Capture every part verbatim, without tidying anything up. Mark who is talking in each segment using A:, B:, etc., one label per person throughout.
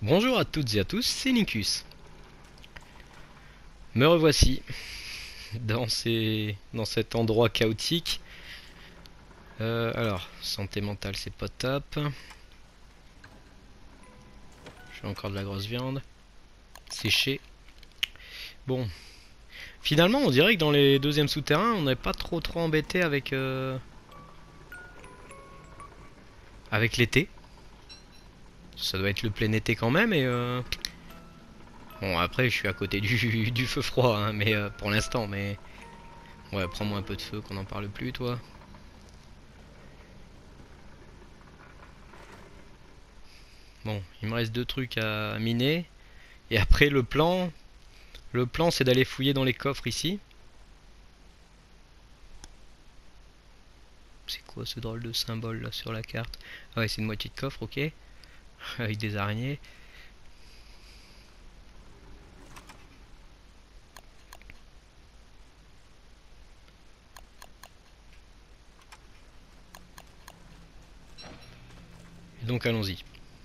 A: Bonjour à toutes et à tous, c'est Nicus. Me revoici dans, ces... dans cet endroit chaotique. Euh, alors, santé mentale, c'est pas top. J'ai encore de la grosse viande. Séchée. Bon. Finalement, on dirait que dans les deuxièmes souterrains, on n'est pas trop trop embêté avec... Euh... avec l'été. Ça doit être le plein été quand même, et... Euh... Bon, après, je suis à côté du, du feu froid, hein, mais euh, pour l'instant, mais... Ouais, prends-moi un peu de feu, qu'on n'en parle plus, toi. Bon, il me reste deux trucs à miner. Et après, le plan... Le plan, c'est d'aller fouiller dans les coffres ici. C'est quoi ce drôle de symbole là sur la carte? Ah ouais, c'est une moitié de coffre, ok. Avec des araignées. Et donc allons-y.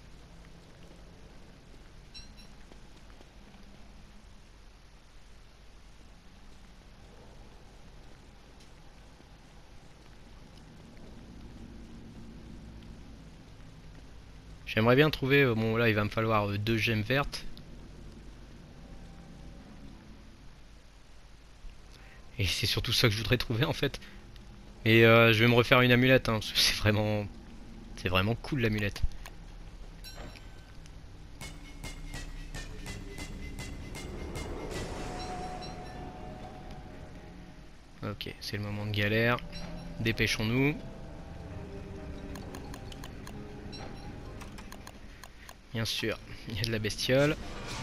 A: J'aimerais bien trouver... euh, bon là, il va me falloir euh, deux gemmes vertes. Et c'est surtout ça que je voudrais trouver en fait. Et euh, je vais me refaire une amulette, hein, parce que c'est vraiment... C'est vraiment cool l'amulette. Ok, c'est le moment de galère. Dépêchons-nous. Bien sûr, il y a de la bestiole.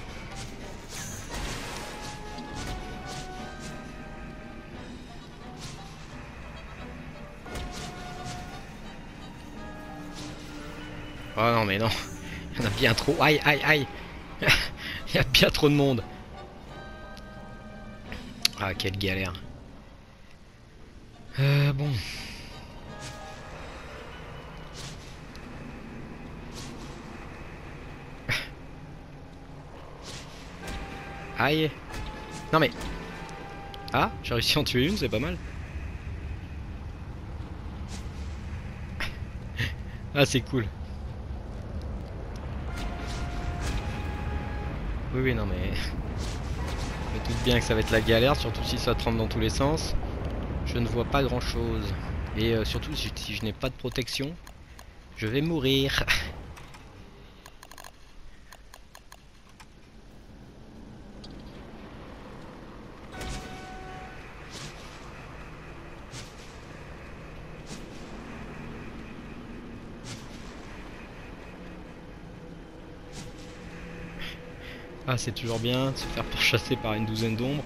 A: Oh non mais non, il y en a bien trop. Aïe aïe aïe. Il y a bien trop de monde. Ah quelle galère. Euh bon. Aïe. Non mais... Ah, j'ai réussi à en tuer une, c'est pas mal. Ah c'est cool. Oui oui non mais... Je me doute bien que ça va être la galère, surtout si ça trempe dans tous les sens. Je ne vois pas grand chose. Et euh, surtout si, si je n'ai pas de protection, je vais mourir. Ah c'est toujours bien de se faire pourchasser par une douzaine d'ombres.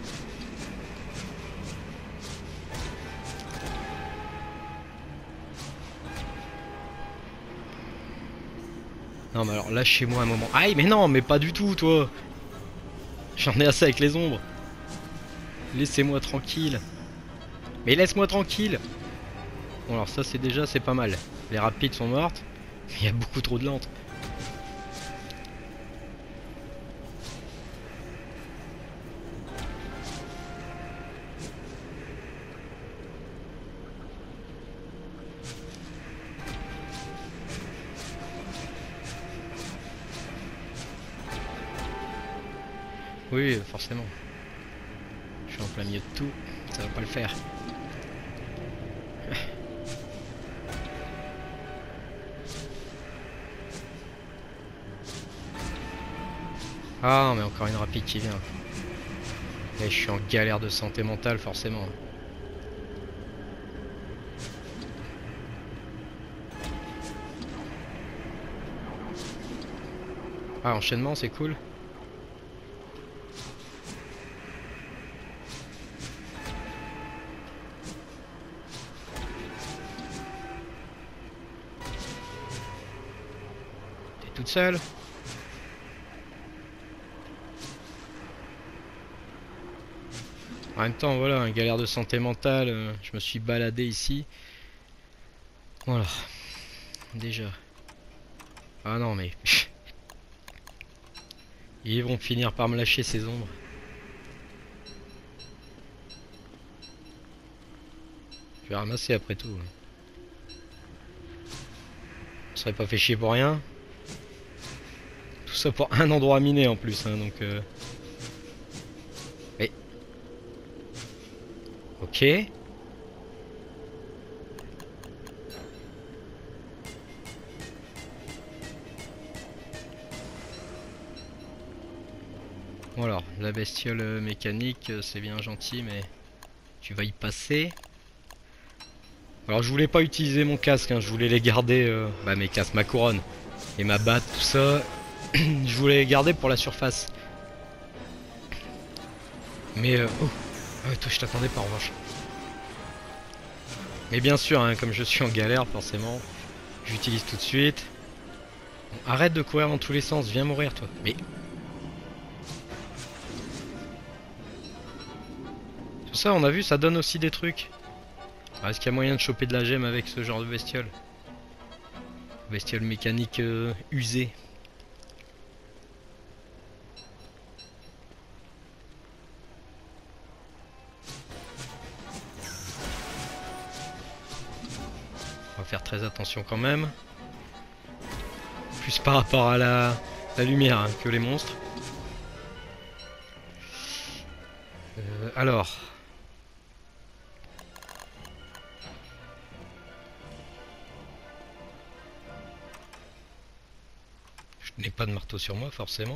A: Non mais alors lâchez-moi un moment. Aïe mais non mais pas du tout toi. J'en ai assez avec les ombres. Laissez-moi tranquille. Mais laisse-moi tranquille. Bon alors ça c'est déjà c'est pas mal. Les rapides sont mortes. Mais il y a beaucoup trop de lentes. Oui forcément. Je suis en plein milieu de tout. Ça va pas le faire. Ah mais encore une rapide qui vient. Et je suis en galère de santé mentale forcément. Ah enchaînement c'est cool. T'es toute seule? En même temps voilà, une galère de santé mentale, euh, je me suis baladé ici. Voilà. Déjà. Ah non mais... Ils vont finir par me lâcher ces ombres. Je vais ramasser après tout. On serait pas fait chier pour rien. Tout ça pour un endroit miné en plus, hein, donc... Euh... Mais... Ok. Bon alors, la bestiole mécanique, c'est bien gentil, mais... Tu vas y passer. Alors je voulais pas utiliser mon casque, hein, je voulais les garder... Euh... Bah mes casques, ma couronne. Et ma batte, tout ça... je voulais les garder pour la surface. Mais... Euh... Oh, ah, toi je t'attendais pas en revanche. Mais bien sûr, hein, comme je suis en galère, forcément, j'utilise tout de suite. Bon, arrête de courir dans tous les sens, viens mourir toi. Mais... Tout ça, on a vu, ça donne aussi des trucs. Est-ce qu'il y a moyen de choper de la gemme avec ce genre de bestiole? Bestiole mécanique euh, usée. On va faire très attention quand même. Plus par rapport à la, la lumière hein, que les monstres. Euh, alors... Je n'ai pas de marteau sur moi, forcément.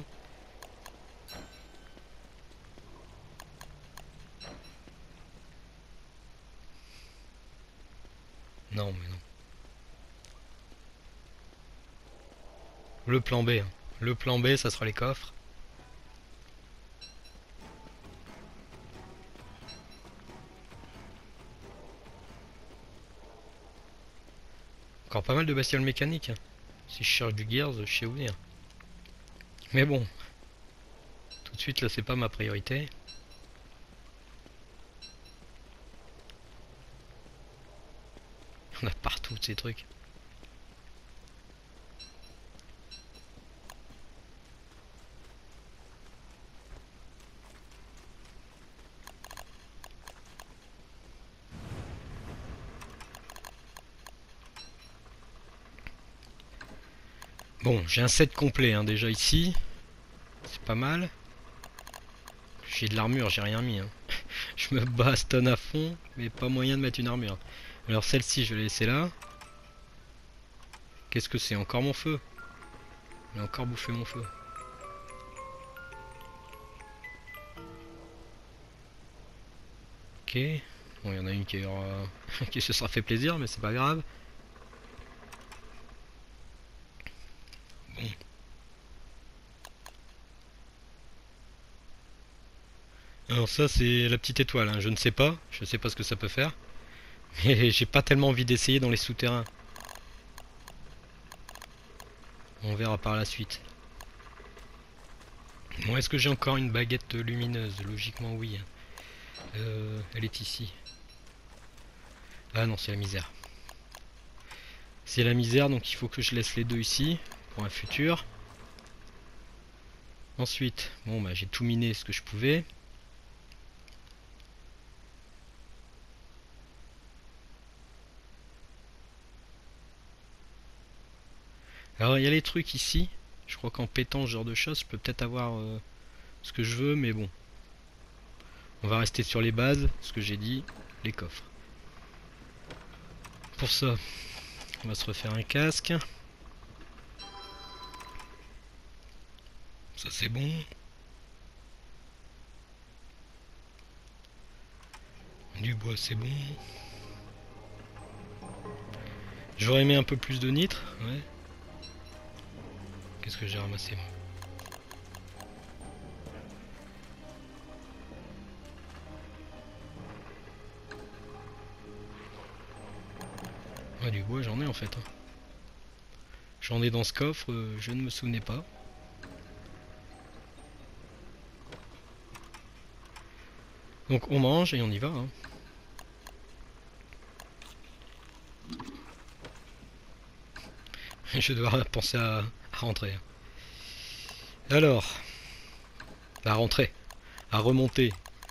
A: Non, mais non. Le plan B. Hein. Le plan B, ça sera les coffres. Encore pas mal de bestioles mécaniques. Hein. Si je cherche du Gears, je sais où venir. Mais bon. Tout de suite, là, c'est pas ma priorité. On a partout ces trucs. Bon, j'ai un set complet hein, déjà ici. C'est pas mal. J'ai de l'armure, j'ai rien mis. Hein. Je me bastonne à fond, mais pas moyen de mettre une armure. Alors celle-ci, je vais la laisser là. Qu'est-ce que c'est? Encore mon feu? Il a encore bouffé mon feu. Ok. Bon, il y en a une qui, aura... qui se sera fait plaisir, mais c'est pas grave. Bon. Alors ça, c'est la petite étoile. Hein. Je ne sais pas. Je ne sais pas ce que ça peut faire. Mais j'ai pas tellement envie d'essayer dans les souterrains. On verra par la suite. Bon, est-ce que j'ai encore une baguette lumineuse? Logiquement, oui. Euh, elle est ici. Ah non, c'est la misère. C'est la misère, donc il faut que je laisse les deux ici pour un futur. Ensuite, bon bah j'ai tout miné ce que je pouvais. Alors il y a les trucs ici. Je crois qu'en pétant ce genre de choses, je peux peut-être avoir euh, ce que je veux, mais bon. On va rester sur les bases, ce que j'ai dit, les coffres. Pour ça, on va se refaire un casque. Ça c'est bon. Du bois c'est bon. J'aurais aimé un peu plus de nitre, ouais. Qu'est-ce que j'ai ramassé moi? Ouais, du bois j'en ai en fait. Hein. J'en ai dans ce coffre, euh, je ne me souvenais pas. Donc on mange et on y va. Hein. Je dois penser à, à rentrer. Alors, À rentrer. À remonter.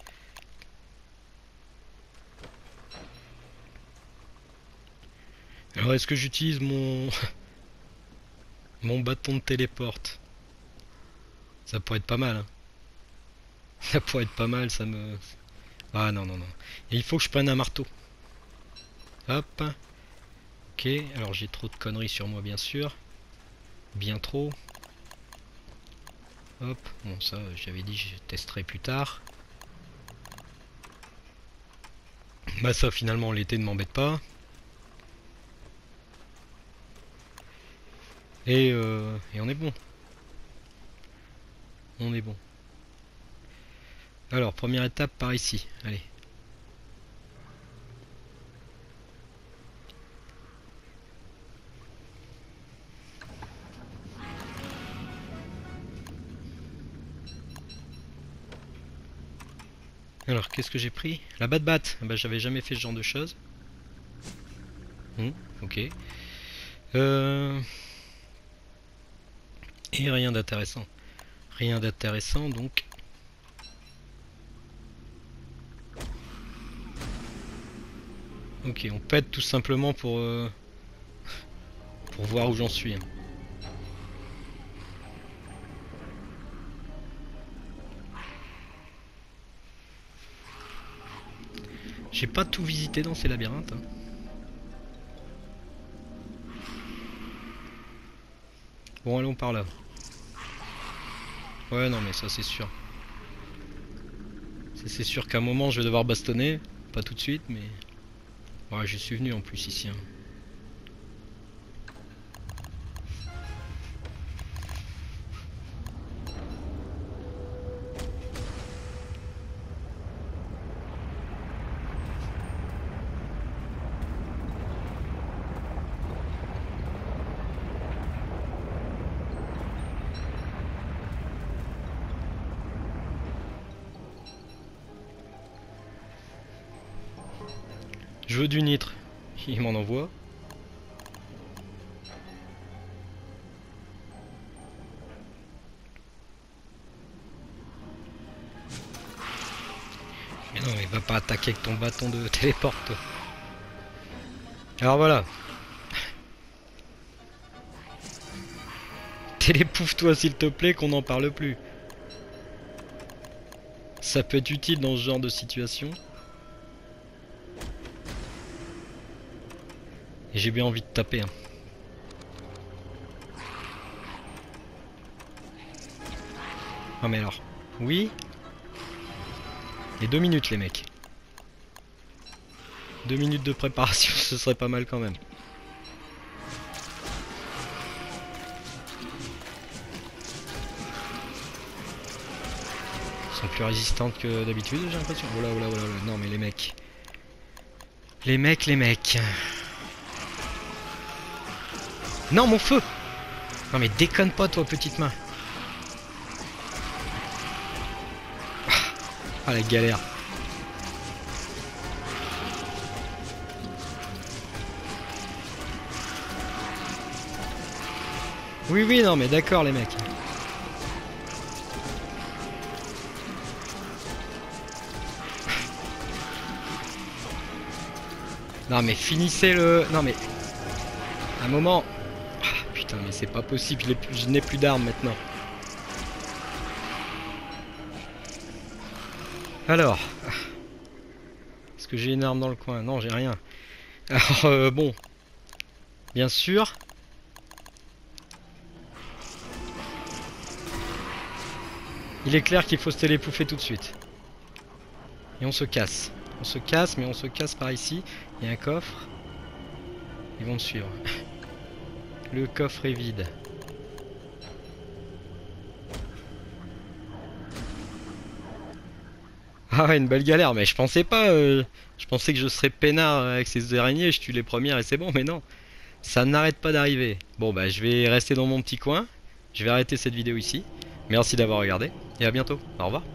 A: Alors est-ce que j'utilise mon... mon bâton de téléporte? Ça pourrait être pas mal. Hein. Ça pourrait être pas mal, ça me... Ah non, non, non. Et il faut que je prenne un marteau. Hop. Ok, alors j'ai trop de conneries sur moi, bien sûr. Bien trop. Hop, bon ça, j'avais dit je testerai plus tard. Bah ça, finalement, l'été ne m'embête pas. Et, euh, et on est bon. On est bon. Alors, première étape par ici. Allez. Alors, qu'est-ce que j'ai pris? La batte-batte. Bah, j'avais jamais fait ce genre de choses. Hum, ok. Euh... Et rien d'intéressant. Rien d'intéressant, donc... Ok, on pète tout simplement pour... Euh... pour voir où j'en suis. J'ai pas tout visité dans ces labyrinthes. Hein. Bon, allons par là. Ouais, non, mais ça c'est sûr. C'est sûr qu'à un moment je vais devoir bastonner. Pas tout de suite, mais... Ouais, je suis venu en plus ici. Hein. Je veux du nitre. Il m'en envoie. Mais non, mais va pas attaquer avec ton bâton de téléporte. Alors voilà. Télépouffe-toi s'il te plaît, qu'on n'en parle plus. Ça peut être utile dans ce genre de situation. Et j'ai bien envie de taper. Hein. Ah mais alors, oui. Et deux minutes les mecs. Deux minutes de préparation, ce serait pas mal quand même. Ils sont plus résistantes que d'habitude, j'ai l'impression. Oh là, oh là, oh là, oh là. Non mais les mecs. Les mecs, les mecs. Non, mon feu! Non mais déconne pas toi, petite main. Ah la galère. Oui oui non mais d'accord les mecs. Non mais finissez le... Non mais... Un moment... Ah, putain mais c'est pas possible, je n'ai plus d'armes maintenant. Alors... Est-ce que j'ai une arme dans le coin? Non j'ai rien. Alors euh, bon... Bien sûr... Il est clair qu'il faut se télépouffer tout de suite. Et on se casse. On se casse, mais on se casse par ici. Il y a un coffre. Ils vont me suivre. Le coffre est vide. Ah ouais, une belle galère, mais je pensais pas... Euh, je pensais que je serais peinard avec ces araignées, je tue les premières et c'est bon, mais non. Ça n'arrête pas d'arriver. Bon bah je vais rester dans mon petit coin. Je vais arrêter cette vidéo ici. Merci d'avoir regardé et à bientôt. Au revoir.